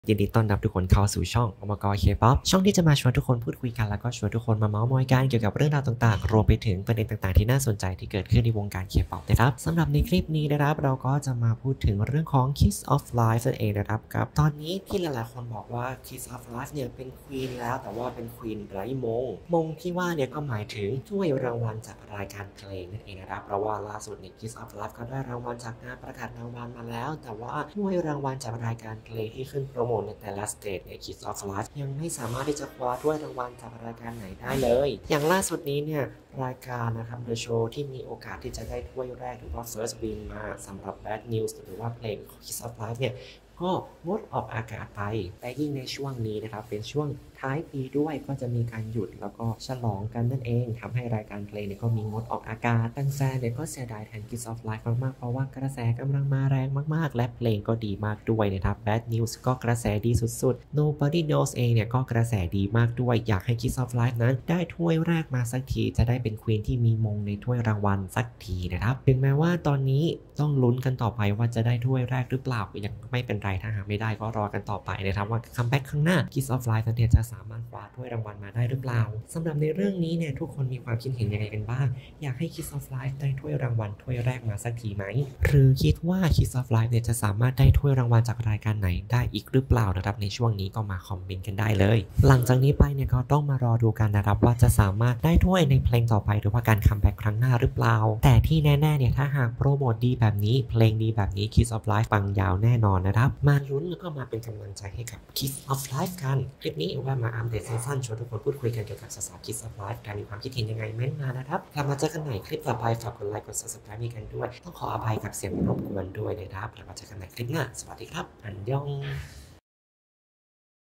ยินดีต้อนรับทุกคนเข้าสู่ช่องอมกเคป๊อปช่องที่จะมาชวนทุกคนพูดคุยกันแล้วก็ชวนทุกคนมาเมาส์มอยกันเกี่ยวกับเรื่องราวต่างๆรวมไปถึงประเด็นต่างๆที่น่าสนใจที่เกิดขึ้นในวงการเคป๊อปนะครับสำหรับในคลิปนี้นะครับเราก็จะมาพูดถึงเรื่องของ Kiss of Life นั่นเองนะครับกับตอนนี้ที่หลายๆคนบอกว่า Kiss of Life เนี่ยเป็นควีนแล้วแต่ว่าเป็นควีนไร้มงที่ว่าเนี่ยก็หมายถึงถ้วยรางวัลจากรายการเพลงนั่นเองนะครับเพราะว่าล่าสุดใน Kiss of Life ก็ได้รางวัลจากงานประกาศรางวัลมาแล้วแต่ว่าถ้วยรางวัลจากรายการเพลงที่ขึ้นโปรโมทในแต่ละสเตจใน Kiss of Life ยังไม่สามารถที่จะคว้าถ้วยรางวัลจากรายการไหนได้เลยอย่างล่าสุดนี้เนี่ยรายการนะครับ The Show ที่มีโอกาสที่จะได้ถ้วยแรกหรือว่า First Win มาสำหรับ Bad News หรือว่าเพลง Kiss of Life เนี่ยก็งดออกอากาศไปแต่ยิ่งในช่วงนี้นะครับเป็นช่วงท้ายปีด้วยก็จะมีการหยุดแล้วก็ฉลองกันนั่นเองทำให้รายการเพลงเนี่ยก็มีงดออกอากาศแฟนๆเนี่ยก็เสียดายแทน Kiss of Life มากๆเพราะว่ากระแสกำลังมาแรงมากๆและเพลงก็ดีมากด้วยนะครับ Bad News ก็กระแสดีสุดๆ Nobody Knows เองเนี่ยก็กระแสดีมากด้วยอยากให้ Kiss of Life นั้นได้ถ้วยแรกมาสักทีจะได้เป็นควีนที่มีมงในถ้วยรางวัลสักทีนะครับถึงแม้ว่าตอนนี้ต้องลุ้นกันต่อไปว่าจะได้ถ้วยแรกหรือเปล่ายังไม่เป็นไรถ้าหากไม่ได้ก็รอกันต่อไปนะครับว่าคัมแบ็กข้างหน้า Kiss of Life นั้นเนี่ยจะสามารถคว้าถ้วยรางวัลมาได้หรือเปล่าสำหรับในเรื่องนี้เนี่ยทุกคนมีความคิดเห็นยังไงกันบ้างอยากให้ Kiss of Life ได้ถ้วยรางวัลถ้วยแรกมาสักทีไหมหรือคิดว่า Kiss of Life เนี่ยจะสามารถได้ถ้วยรางวัลจากรายการไหนได้อีกหรือเปล่านะครับในช่วงนี้ก็มาคอมเมนต์กันได้เลยหลังจากนี้ไปเนี่ยก็ต้องมารอดูกันนะครับว่าจะสามารถได้ถ้วยในเพลงต่อไปหรือว่าการคัมแบ็กครั้งหน้าหรือเปล่าแต่ที่แน่ๆเนี่ยถ้าหากโปรโมทดีแบบนี้เพลงดีแบบนี้ Kiss of Life ปังยาวแน่นอนนะครับมาลุ้นแล้วก็มาเป็นกำลังใจให้กับ Kiss of Life กันคลิปนี้เอาไว้มาอัปเดตสั้นๆชวนทุกคนพูดคุยกันเกี่ยวกับสาวๆ Kiss of Life การมีความคิดเห็นยังไงเม้นมานะครับกลับมาเจอกันใหม่คลิปต่อไปฝากกดไลค์กด Subscribe กันด้วยต้องขออภัยกับเสียงรบกวนด้วยนะครับกลับมาเจอกันใหม่คลิปหน้าสวัสดีครับอันยอง